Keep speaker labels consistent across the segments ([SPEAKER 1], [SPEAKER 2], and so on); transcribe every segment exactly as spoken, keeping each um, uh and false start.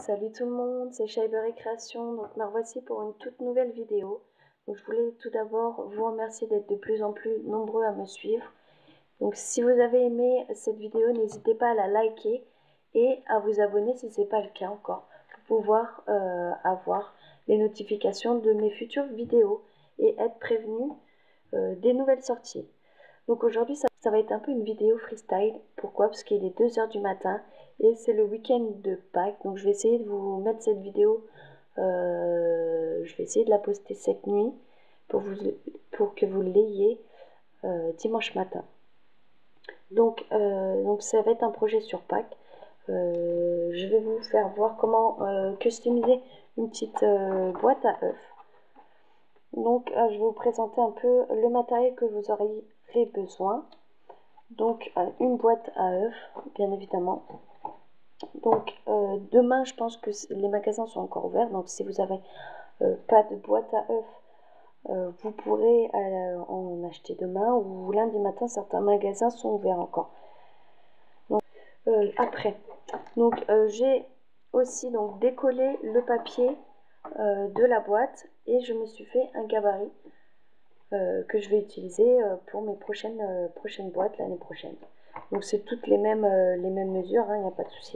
[SPEAKER 1] Salut tout le monde, c'est Cyber Création. Donc me revoici pour une toute nouvelle vidéo. Donc je voulais tout d'abord vous remercier d'être de plus en plus nombreux à me suivre. Donc si vous avez aimé cette vidéo, n'hésitez pas à la liker et à vous abonner si ce n'est pas le cas encore, pour pouvoir euh, avoir les notifications de mes futures vidéos et être prévenu euh, des nouvelles sorties. Donc aujourd'hui ça, ça va être un peu une vidéo freestyle. Pourquoi? Parce qu'il est deux heures du matin et c'est le week-end de Pâques. Donc je vais essayer de vous mettre cette vidéo, euh, je vais essayer de la poster cette nuit pour, vous, pour que vous l'ayez euh, dimanche matin. Donc, euh, donc ça va être un projet sur Pâques. Euh, je vais vous faire voir comment euh, customiser une petite euh, boîte à œufs. Donc euh, je vais vous présenter un peu le matériel que vous aurez besoin. Donc euh, une boîte à œufs, bien évidemment. Donc euh, demain, je pense que les magasins sont encore ouverts. Donc si vous n'avez euh, pas de boîte à œufs, euh, vous pourrez euh, en acheter demain, ou lundi matin, certains magasins sont ouverts encore. Donc, euh, après, donc euh, j'ai aussi donc décollé le papier euh, de la boîte et je me suis fait un gabarit euh, que je vais utiliser euh, pour mes prochaines, euh, prochaines boîtes l'année prochaine. Donc c'est toutes les mêmes, euh, les mêmes mesures, il n'y a pas de souci.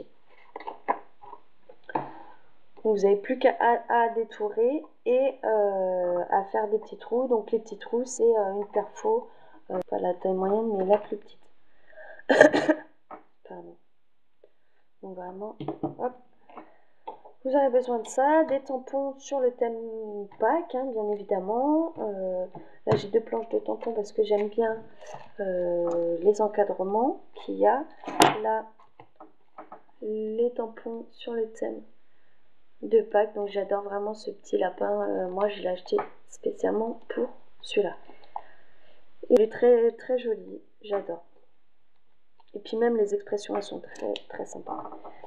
[SPEAKER 1] Vous n'avez plus qu'à à détourer et euh, à faire des petits trous. Donc les petits trous, c'est euh, une perfo, euh, pas la taille moyenne, mais la plus petite. Pardon. Donc vraiment, hop. Vous aurez besoin de ça, des tampons sur le thème Pâques, hein, bien évidemment. Euh, là, j'ai deux planches de tampons parce que j'aime bien euh, les encadrements qu'il y a. Là, les tampons sur le thème de Pâques. Donc, j'adore vraiment ce petit lapin. Euh, moi, je l'ai acheté spécialement pour celui-là. Il est très, très joli. J'adore. Et puis, même les expressions, elles sont très, très sympas.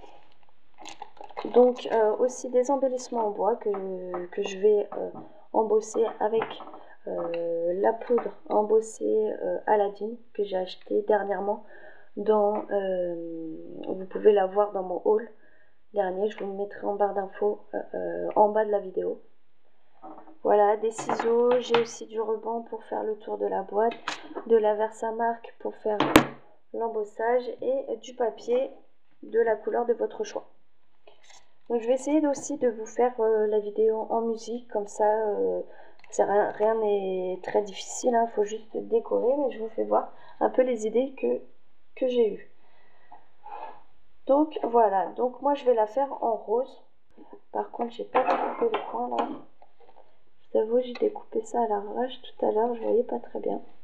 [SPEAKER 1] Donc euh, aussi des embellissements en bois que, que je vais euh, embosser avec euh, la poudre embossée euh, Aladdin que j'ai acheté dernièrement dans, euh, vous pouvez la voir dans mon haul dernier, je vous le mettrai en barre d'infos euh, euh, en bas de la vidéo. Voilà, des ciseaux, j'ai aussi du ruban pour faire le tour de la boîte, de la Versamark pour faire l'embossage et du papier de la couleur de votre choix. Donc je vais essayer aussi de vous faire euh, la vidéo en musique, comme ça, euh, rien n'est très difficile, il hein, faut juste décorer, mais je vous fais voir un peu les idées que, que j'ai eues. Donc voilà, donc moi je vais la faire en rose. Par contre, j'ai pas découpé le coin là. Je vous avoue, j'ai découpé ça à l'arrache tout à l'heure, je voyais pas très bien.